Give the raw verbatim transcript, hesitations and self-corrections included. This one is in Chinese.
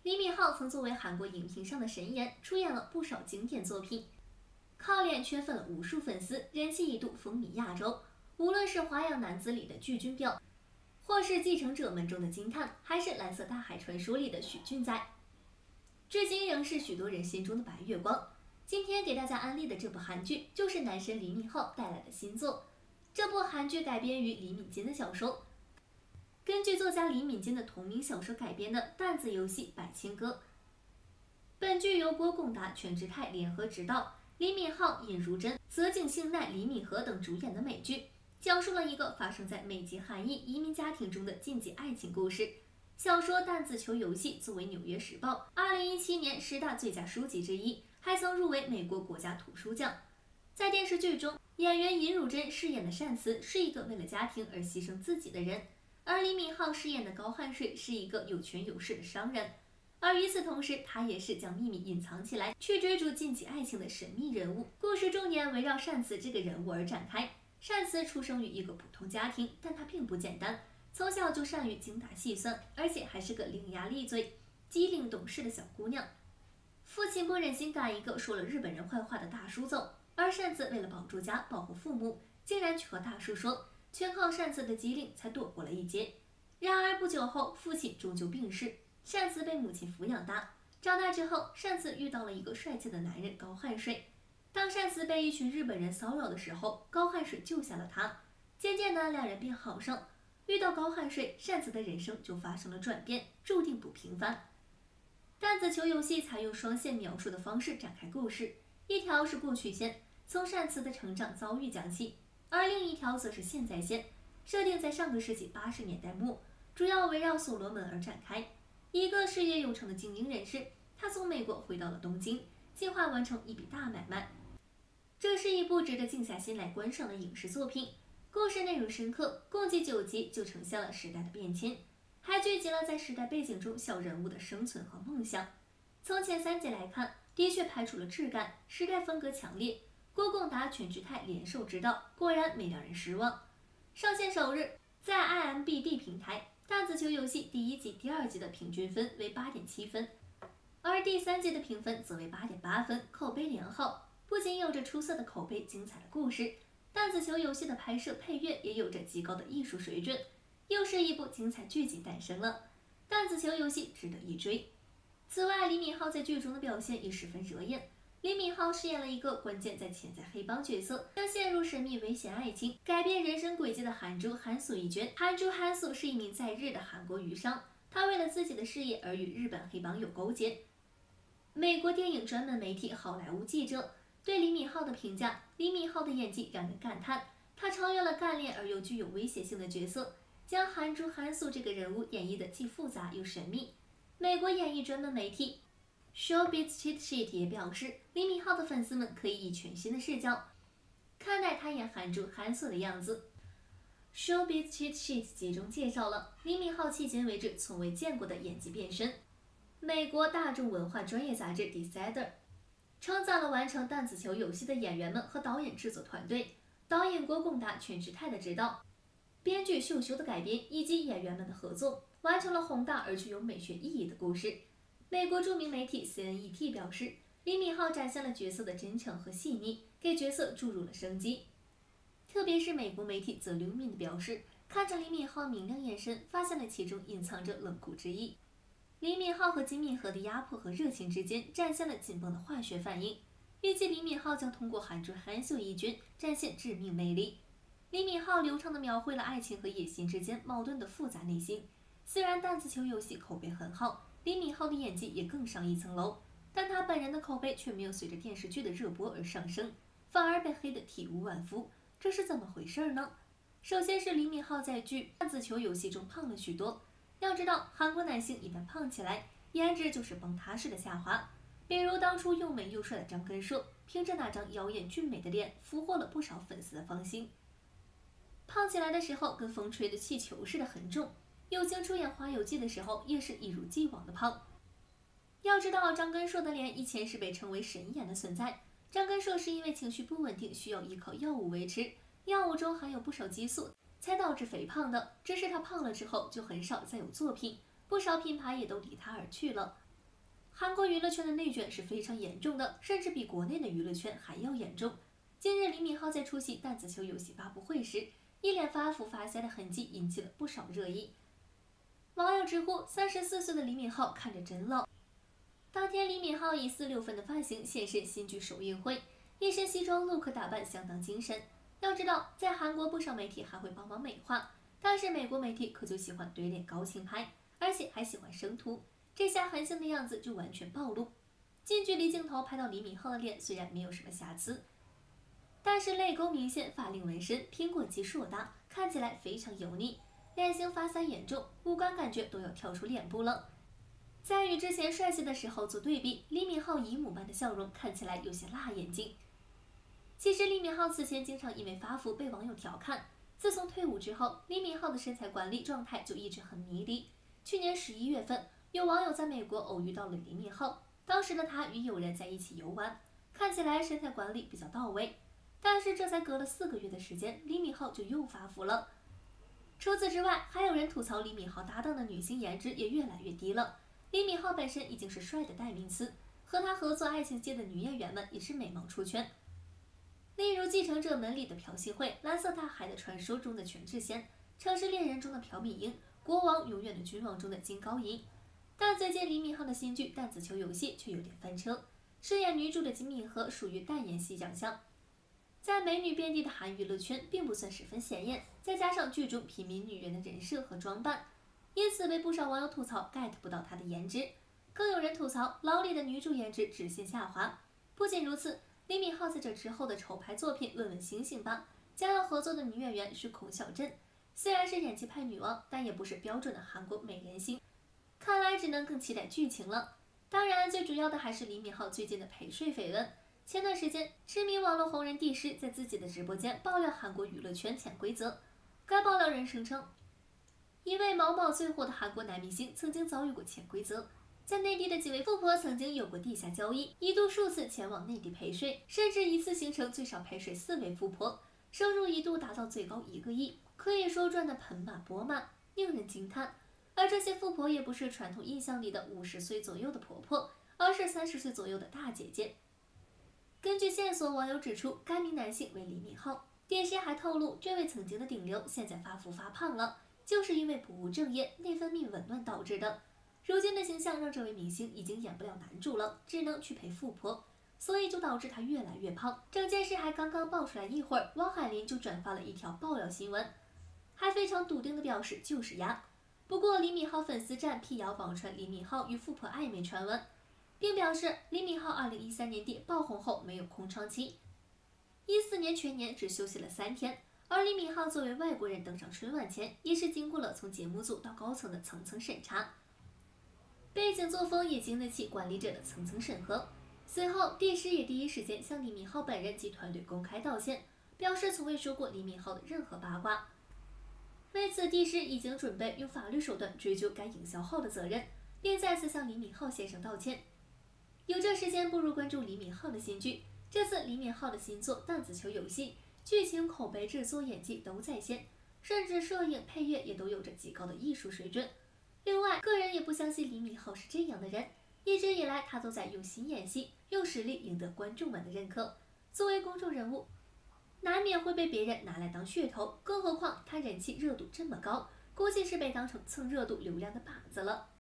李敏镐曾作为韩国荧屏上的神颜，出演了不少经典作品，靠脸圈粉了无数粉丝，人气一度风靡亚洲。无论是《花样男子》里的具俊表，或是《继承者们》中的金叹，还是《蓝色大海传说》里的许俊宰，至今仍是许多人心中的白月光。今天给大家安利的这部韩剧，就是男神李敏镐带来的新作。这部韩剧改编于李敏金的小说，根据作家李敏金的同名小说改编的《弹子游戏百千歌》。本剧由郭贡达、全智泰联合执导，李敏镐、尹如珍、泽井杏奈、李敏和等主演的美剧，讲述了一个发生在美籍韩裔移民家庭中的禁忌爱情故事。小说《弹子球游戏》作为《纽约时报》二零一七年十大最佳书籍之一，还曾入围美国国家图书奖。在电视剧中，演员尹汝贞饰演的善慈是一个为了家庭而牺牲自己的人，而李敏镐饰演的高汉水是一个有权有势的商人。而与此同时，他也是将秘密隐藏起来，去追逐禁忌爱情的神秘人物。故事重点围绕善慈这个人物而展开。善慈出生于一个普通家庭，但他并不简单，从小就善于精打细算，而且还是个伶牙俐嘴、机灵懂事的小姑娘。父亲不忍心赶一个说了日本人坏话的大叔走，而善慈为了保住家、保护父母，竟然去和大叔说，全靠善慈的机灵才躲过了一劫。然而不久后，父亲终究病逝，善慈被母亲抚养大。长大之后，善慈遇到了一个帅气的男人高汉水。当善慈被一群日本人骚扰的时候，高汉水救下了他。渐渐的，两人便好上。遇到高汉水，善慈的人生就发生了转变，注定不平凡。弹子球游戏采用双线描述的方式展开故事，一条是过去线，从善慈的成长遭遇讲起，而另一条则是现在线，设定在上个世纪八十年代末，主要围绕所罗门而展开。一个事业有成的精英人士，他从美国回到了东京，计划完成一笔大买卖。这是一部值得静下心来观赏的影视作品，故事内容深刻，共计九集就呈现了时代的变迁，还聚集了在时代背景中小人物的生存和梦想。从前三集来看，的确拍出了质感，时代风格强烈。郭贡达、全智泰联手执导，果然没让人失望。上线首日，在 I M B D 平台，弹子球游戏第一集、第二集的平均分为 八点七分，而第三集的评分则为 八点八分，口碑良好。不仅有着出色的口碑、精彩的故事，弹子球游戏的拍摄、配乐也有着极高的艺术水准，又是一部精彩剧集诞生了。弹子球游戏值得一追。此外，李敏镐在剧中的表现也十分惹眼。李敏镐饰演了一个关键在潜在黑帮角色，将陷入神秘危险爱情、改变人生轨迹的韩珠韩素一角。韩珠韩素是一名在日的韩国渔商，他为了自己的事业而与日本黑帮有勾结。美国电影专门媒体好莱坞记者对李敏镐的评价：李敏镐的演技让人感叹，他超越了干练而又具有威胁性的角色，将韩珠韩素这个人物演绎的既复杂又神秘。美国演艺专门媒体 Showbiz Cheat Sheet 也表示，李敏镐的粉丝们可以以全新的视角看待他演韩珠韩素的样子。Showbiz Cheat Sheet 集中介绍了李敏镐迄今为止从未见过的演技变身。美国大众文化专业杂志 Decider称赞了完成弹子球游戏的演员们和导演制作团队，导演郭贡达、全智泰的指导，编剧秀秀的改编以及演员们的合作，完成了宏大而具有美学意义的故事。美国著名媒体 C N E T 表示，李敏镐展现了角色的真诚和细腻，给角色注入了生机。特别是美国媒体 The Lumin 的表示，看着李敏镐明亮眼神，发现了其中隐藏着冷酷之意。李敏镐和金敏和的压迫和热情之间展现了紧绷的化学反应，预计李敏镐将通过韩珠韩素一角展现致命魅力。李敏镐流畅地描绘了爱情和野心之间矛盾的复杂内心。虽然弹子球游戏口碑很好，李敏镐的演技也更上一层楼，但他本人的口碑却没有随着电视剧的热播而上升，反而被黑得体无完肤，这是怎么回事呢？首先是李敏镐在剧弹子球游戏中胖了许多。要知道，韩国男性一旦胖起来，颜值就是崩塌式的下滑。比如当初又美又帅的张根硕，凭着那张妖艳俊美的脸，俘获了不少粉丝的芳心。胖起来的时候，跟风吹的气球似的很重。友情出演《花游记》的时候，也是一如既往的胖。要知道，张根硕的脸以前是被称为神颜的存在。张根硕是因为情绪不稳定，需要依靠药物维持，药物中含有不少激素，才导致肥胖的。只是他胖了之后就很少再有作品，不少品牌也都离他而去了。 韩国娱乐圈的内卷是非常严重的，甚至比国内的娱乐圈还要严重。近日，李敏镐在出席弹子球游戏发布会时，一脸发福发腮的痕迹引起了不少热议。网友直呼三十四岁的李敏镐看着真老。当天，李敏镐以四六分的发型现身新剧首映会，一身西装 look 打扮相当精神。要知道，在韩国不少媒体还会帮忙美化，但是美国媒体可就喜欢怼脸高清拍，而且还喜欢生图。这下韩星的样子就完全暴露。近距离镜头拍到李敏镐的脸，虽然没有什么瑕疵，但是泪沟明显，法令纹深，苹果肌硕大，看起来非常油腻，脸型发腮严重，五官感觉都要跳出脸部了。在与之前帅气的时候做对比，李敏镐姨母般的笑容看起来有些辣眼睛。其实李敏镐此前经常因为发福被网友调侃，自从退伍之后，李敏镐的身材管理状态就一直很迷离。去年十一月份，有网友在美国偶遇到了李敏镐，当时的他与友人在一起游玩，看起来身材管理比较到位。但是这才隔了四个月的时间，李敏镐就又发福了。除此之外，还有人吐槽李敏镐搭档的女星颜值也越来越低了。李敏镐本身已经是帅的代名词，和他合作爱情界的女演员们也是美貌出圈。例如《继承者们》里的朴信惠，《蓝色大海的传说》中的全智贤，《城市猎人》中的朴敏英，《国王永远的君王》中的金高银。但最近李敏镐的新剧《弹子球游戏》却有点翻车，饰演女主的金敏和属于淡颜系长相，在美女遍地的韩娱乐圈并不算十分显眼，再加上剧中平民女人的人设和装扮，因此被不少网友吐槽 get 不到她的颜值。更有人吐槽老李的女主颜值直线下滑。不仅如此，李敏镐在这之后的筹拍作品《问问星星吧》将要合作的女演员是孔晓振，虽然是演技派女王，但也不是标准的韩国美颜型，看来只能更期待剧情了。当然，最主要的还是李敏镐最近的陪睡绯闻。前段时间，知名网络红人帝师在自己的直播间爆料韩国娱乐圈潜规则。该爆料人声称，一位某某最火的韩国男明星曾经遭遇过潜规则，在内地的几位富婆曾经有过地下交易，一度数次前往内地陪睡，甚至一次行程最少陪睡四位富婆，收入一度达到最高一个亿，可以说赚得盆满钵满，令人惊叹。而这些富婆也不是传统印象里的五十岁左右的婆婆，而是三十岁左右的大姐姐。根据线索，网友指出该名男性为李敏镐。电视还透露，这位曾经的顶流现在发福发胖了，就是因为不务正业、内分泌紊乱导致的。如今的形象让这位明星已经演不了男主了，只能去陪富婆，所以就导致他越来越胖。整件事还刚刚爆出来一会儿，汪海林就转发了一条爆料新闻，还非常笃定地表示就是呀。不过李敏镐粉丝站辟谣网传李敏镐与富婆暧昧传闻，并表示李敏镐二零一三年底爆红后没有空窗期，一四年全年只休息了三天。而李敏镐作为外国人登上春晚前，也是经过了从节目组到高层的层层审查，背景作风也经得起管理者的层层审核。随后，帝师也第一时间向李敏镐本人及团队公开道歉，表示从未说过李敏镐的任何八卦。为此，帝师已经准备用法律手段追究该营销号的责任，并再次向李敏镐先生道歉。有这时间，不如关注李敏镐的新剧。这次李敏镐的新作《弹子球游戏》，剧情、口碑、制作、演技都在线，甚至摄影、配乐也都有着极高的艺术水准。另外，个人也不相信李敏镐是这样的人，一直以来他都在用心演戏，用实力赢得观众们的认可。作为公众人物，难免会被别人拿来当噱头，更何况他人气热度这么高，估计是被当成蹭热度流量的靶子了。